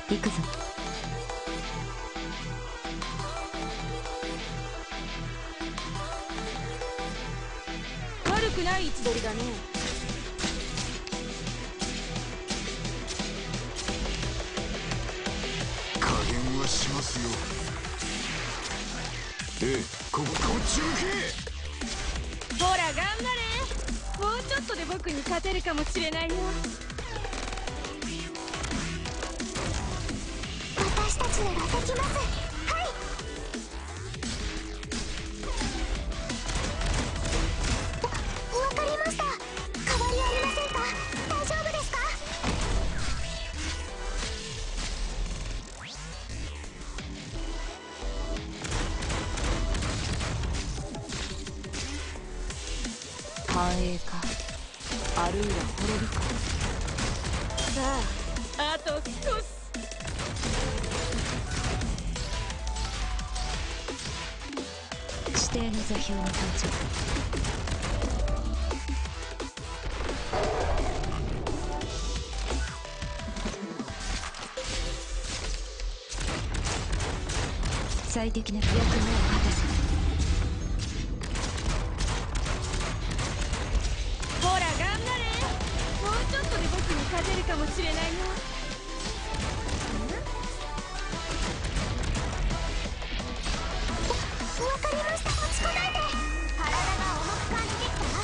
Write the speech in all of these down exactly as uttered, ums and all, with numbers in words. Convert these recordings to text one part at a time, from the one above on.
行くぞ。 悪くない位置取りだね。 加減はしますよ。ええ、こここっち向け。 ほら頑張れ。もうちょっとで僕に勝てるかもしれないよ。 私たちならできます。はい。わわかりました。変わりありませんか？大丈夫ですか？ 繁栄か、あるいは滅びか。さあ、あと少し。 指定の座標に到着。最適な役目を果たせ。 ほら頑張れ。もうちょっとで僕に勝てるかもしれないよ。 わかりました。落ち込まないで。体が重く感じてきた？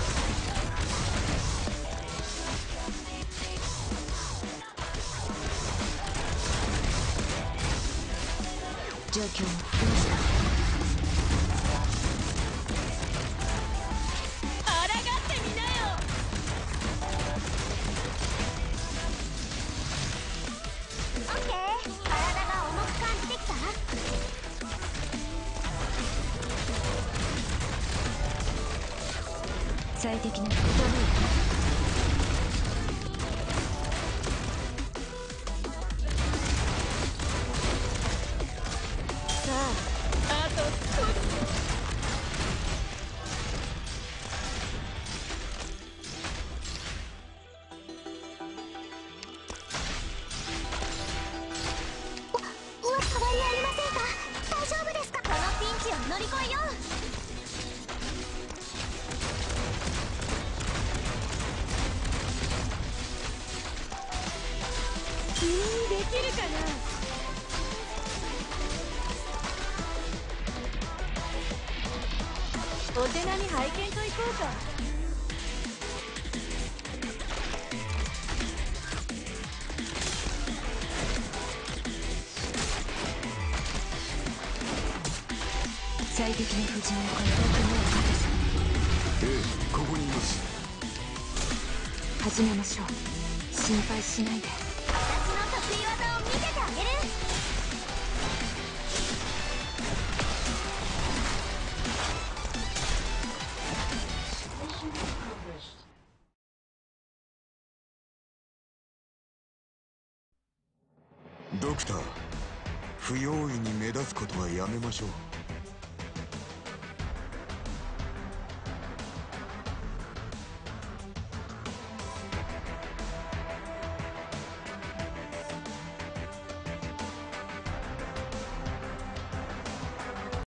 状況をどうした？ あらがってみなよ。 オッケー。体が重く感じてきた？ 最適なダメよ。 さあ、あと少し。 お、お、変わりありませんか？大丈夫ですか？このピンチを乗り越えよう。 君にできるかな。お手並み拝見といこうか。 最適な布陣を変え役目を果たせ。 ええ、ここにいます。 始めましょう。心配しないで。 私の得意技を見せてあげる。 ドクター、不用意に目立つことはやめましょう。